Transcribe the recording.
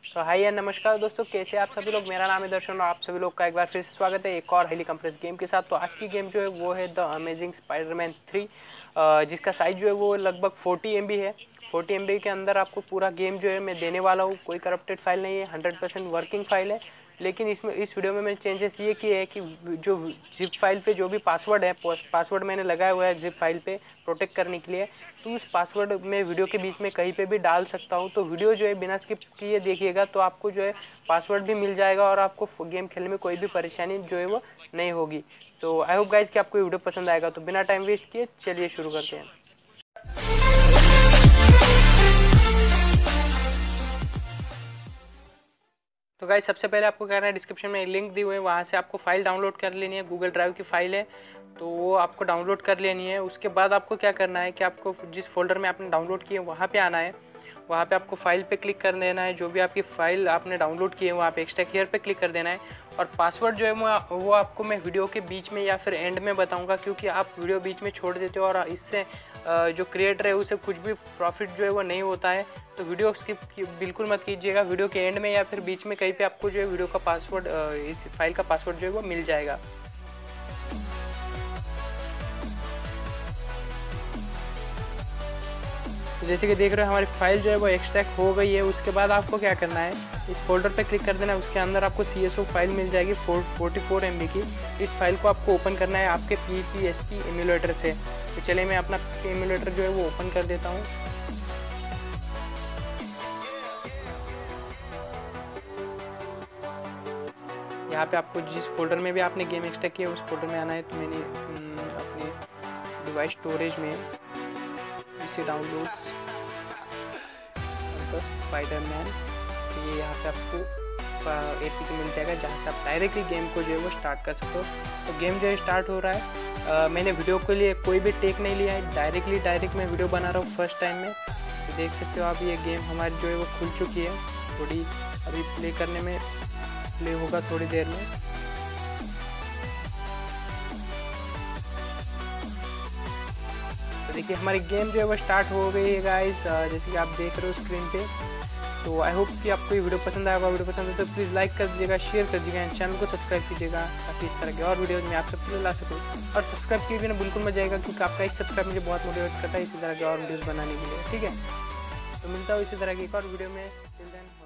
तो हाय या नमस्कार दोस्तों, कैसे आप सभी लोग। मेरा नाम है दर्शन और आप सभी लोग का एक बार फिर से स्वागत है एक और हाईली कंप्रेस गेम के साथ। तो आज की गेम जो है वो है द अमेजिंग स्पाइडरमैन 3, जिसका साइज जो है वो लगभग 40 MB है। 40 MB के अंदर आपको पूरा गेम जो है मैं देने वाला हूँ। कोई करप्टेड फाइल नहीं है, 100% वर्किंग फाइल है। लेकिन इसमें इस वीडियो में मैंने चेंजेस ये किए हैं कि जो जिप फाइल पे जो भी पासवर्ड है, पासवर्ड मैंने लगाया हुआ है जिप फाइल पे प्रोटेक्ट करने के लिए, तो उस पासवर्ड में वीडियो के बीच में कहीं पे भी डाल सकता हूँ। तो वीडियो जो है बिना स्किप किए देखिएगा तो आपको जो है पासवर्ड भी मिल जाएगा और आपको गेम खेलने में कोई भी परेशानी जो है वो नहीं होगी। तो आई होप गाइज कि आपको वीडियो पसंद आएगा। तो बिना टाइम वेस्ट किए चलिए शुरू करते हैं। तो गाइस सबसे पहले आपको करना है, डिस्क्रिप्शन में लिंक दी हुई है, वहाँ से आपको फाइल डाउनलोड कर लेनी है। गूगल ड्राइव की फाइल है तो वो आपको डाउनलोड कर लेनी है। उसके बाद आपको क्या करना है कि आपको जिस फोल्डर में आपने डाउनलोड किया है वहाँ पे आना है। वहाँ पे आपको फाइल पे क्लिक कर देना है। जो भी आपकी फाइल आपने डाउनलोड की है वहाँ पे एक्सट्रैक्ट हियर पे क्लिक कर देना है। और पासवर्ड जो है वो आपको मैं वीडियो के बीच में या फिर एंड में बताऊँगा, क्योंकि आप वीडियो बीच में छोड़ देते हो और इससे जो क्रिएटर है उसे कुछ भी प्रॉफिट जो है वो नहीं होता है। तो वीडियो स्किप बिल्कुल मत कीजिएगा। वीडियो के एंड में या फिर बीच में कहीं पे आपको जो है वीडियो का पासवर्ड, इस फाइल का पासवर्ड जो है वो मिल जाएगा। तो जैसे कि देख रहे हो हमारी फाइल जो है वो एक्सट्रैक्ट हो गई है। उसके बाद आपको क्या करना है, इस फोल्डर पे क्लिक कर देना है। उसके अंदर आपको CSO फाइल मिल जाएगी 44 MB की। इस फाइल को आपको ओपन करना है आपके PPSP एमुलेटर से। तो चलिए मैं अपना एमुलेटर जो है वो ओपन कर देता हूँ। यहाँ पे आपको जिस फोल्डर में भी आपने गेम एक्सट्रैक्ट किया उस फोल्डर में आना है। तो मैंने अपने डिवाइस स्टोरेज में इसे डाउनलोड स्पाइडरमैन, ये यहाँ पे आपको APK मिल जाएगा जहाँ से आप डायरेक्टली गेम को जो है वो स्टार्ट कर सकते हो। तो गेम जो है स्टार्ट हो रहा है। मैंने वीडियो के लिए कोई भी टेक नहीं लिया है, डायरेक्ट मैं वीडियो बना रहा हूँ फर्स्ट टाइम में। तो देख सकते हो आप ये गेम हमारी जो है वो खुल चुकी है। थोड़ी अभी प्ले करने में प्ले होगा थोड़ी देर में। तो देखिए हमारी गेम जो है वो स्टार्ट हो गई है गाइस, जैसे कि आप देख रहे हो स्क्रीन पे। तो आई होप कि आपको ये वीडियो पसंद आएगा। वीडियो पसंद है तो प्लीज़ लाइक कर दीजिएगा, शेयर कर दीजिएगा, चैनल को सब्सक्राइब कीजिएगा ताकि इस तरह के और वीडियोज़ मैं आप सबके लिए ला सकूँ। और सब्सक्राइब किए बिना बिल्कुल मत जाएगा, क्योंकि आपका एक सब्सक्राइब मुझे बहुत मोटिवेट करता है इसी तरह के और वीडियोज़ बनाने के लिए। ठीक है, तो मिलता हूँ इसी तरह की एक और वीडियो में।